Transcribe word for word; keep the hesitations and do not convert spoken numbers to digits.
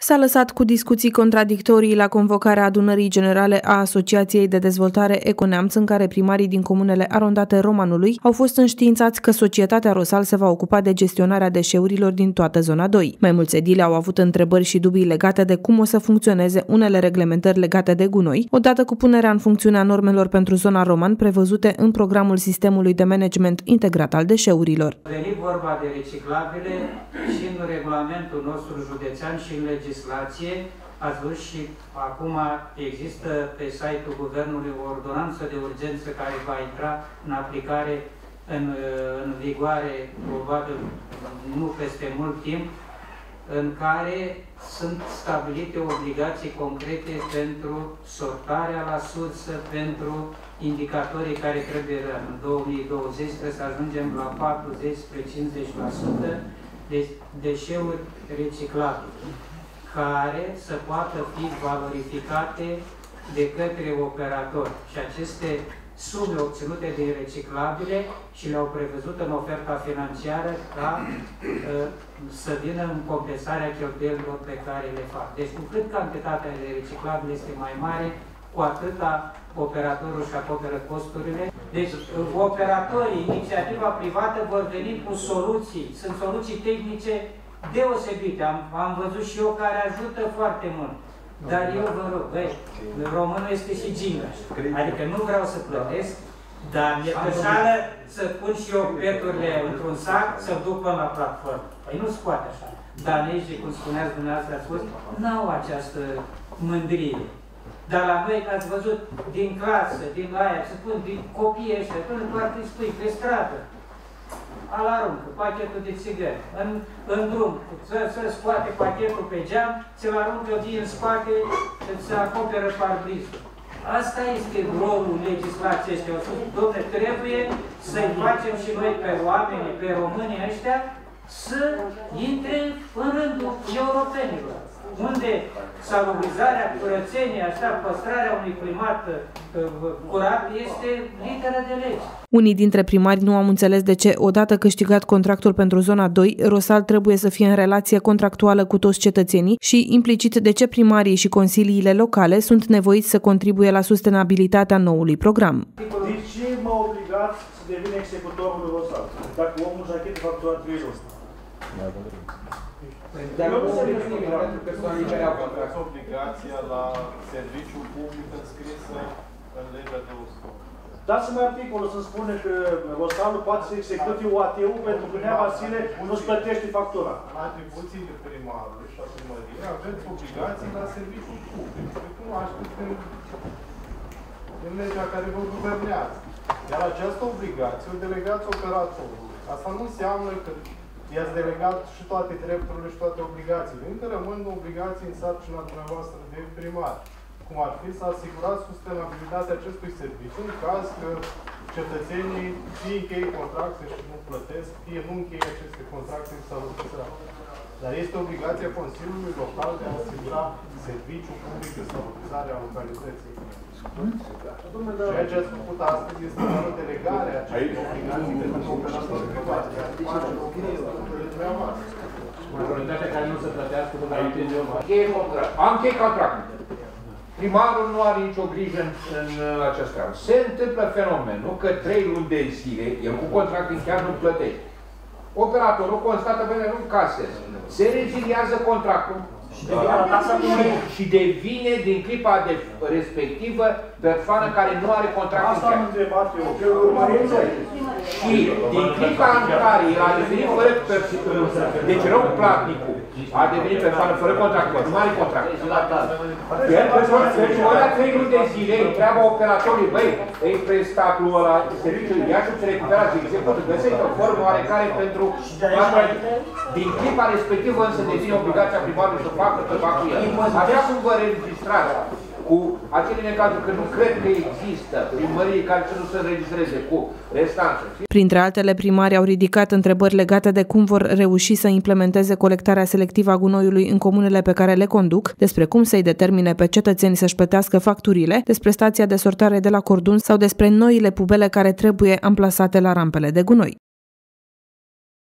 S-a lăsat cu discuții contradictorii la convocarea adunării generale a Asociației de Dezvoltare Econeamț, în care primarii din comunele arondate Romanului au fost înștiințați că societatea Rosal se va ocupa de gestionarea deșeurilor din toată zona doi. Mai mulți edili au avut întrebări și dubii legate de cum o să funcționeze unele reglementări legate de gunoi, odată cu punerea în funcțiune a normelor pentru zona Roman prevăzute în programul sistemului de management integrat al deșeurilor. A venit vorba de reciclabile și în regulamentul nostru județean și în legislație. Ați văzut și acum există pe site-ul Guvernului o ordonanță de urgență care va intra în aplicare, în, în vigoare, probabil nu peste mult timp, în care sunt stabilite obligații concrete pentru sortarea la sursă, pentru indicatorii care trebuie în două mii douăzeci trebuie să ajungem la patruzeci spre cincizeci la sută de deșeuri reciclabile, care să poată fi valorificate de către operator. Și aceste sume obținute din reciclabile și le-au prevăzut în oferta financiară ca uh, să vină în compensarea cheltuielilor pe care le fac. Deci cu cât cantitatea de reciclabile este mai mare, cu atâta operatorul își acoperă costurile. Deci operatorii, inițiativa privată vor veni cu soluții. Sunt soluții tehnice deosebite. Am, am văzut și eu care ajută foarte mult. Dar eu vă rog, băi, românul este și gingaș. Adică nu vreau să plătesc, dar mi-e pășală să pun și eu peturile într-un sac, să duc până la platformă. Păi nu scoate așa. Danezii, cum spuneați dumneavoastră, ați spus, n-au această mândrie. Dar la noi, ați văzut, din clasă, din aia, se spun, din copiii ăștia, până poate îi spui, pe stradă, al aruncă, pachetul de țigări, în, în drum, să, să scoate pachetul pe geam, se-l aruncă din spate, se acoperă parbrizul. Asta este rolul legislației ăștia. Dom'le, trebuie să-i facem și noi pe oamenii, pe românii ăștia, să intre în rândul europenilor, unde salubrizarea, curățenia, așa, păstrarea unui climat uh, curat este literă de lege. Unii dintre primari nu au înțeles de ce, odată câștigat contractul pentru zona doi, Rosal trebuie să fie în relație contractuală cu toți cetățenii și, implicit, de ce primarii și consiliile locale sunt nevoiți să contribuie la sustenabilitatea noului program. De ce mă obligați să devin executorul lui Rosal, dacă omul jachetă facturat trei luni? Dar nu se referă pentru persoanele care au contract. Obligația la serviciul public înscrisă în legea de uscă. Dați-mi articolul să spune că Rosalul poate să execute O A T-ul pentru că Nea Vasile nu-ți plătește factura. În atribuțiile primarului și a primăriei aveți obligații la serviciul public. Și cunoașteți în, în legea care vă guvernează. Iar această obligație o delegați operatorului. Asta nu înseamnă că i-ați delegat și toate drepturile și toate obligațiile. Încă rămân obligații în sarcina dumneavoastră de primar, cum ar fi să asigurați sustenabilitatea acestui serviciu în caz că cetățenii fie încheie contracte și nu plătesc, fie nu încheie aceste contracte și salubrizarea. Dar este obligația Consiliului Local de a asigura serviciul public de salubrizare a localității. Ceea ce ați făcut astăzi este doar o delegare a acestei obligații de operatori privați. Majoritatea care nu se plătească până la încheie contract. Am încheiat contract. Primarul nu are nicio grijă în, în acest caz. Se întâmplă fenomenul că trei luni de zile, el cu contract chiar nu plătește. Operatorul constată că nu casez. Se reziliază contractul și devine din clipa de respectivă persoană care nu are contract. Asta am întrebat eu. Și din clipa în care el a devenit fără deci rău platnicul a devenit persoană fără contract, nu are contract. Deci ăla trei luni de zile întreabă operatorului, băi, ei prestatul ăla, serviciul, ia și-ți recuperați, de exemplu, găsești o formă oarecare pentru... Din clipa respectivă însă devine obligația primarului să facă ceva cu el. Așa cum vă registrați cu acele necazuri, că nu cred că există primării care să nu se înregistreze cu restanță. Printre altele, primarii au ridicat întrebări legate de cum vor reuși să implementeze colectarea selectivă a gunoiului în comunele pe care le conduc, despre cum să-i determine pe cetățeni să-și plătească facturile, despre stația de sortare de la Cordun sau despre noile pubele care trebuie amplasate la rampele de gunoi.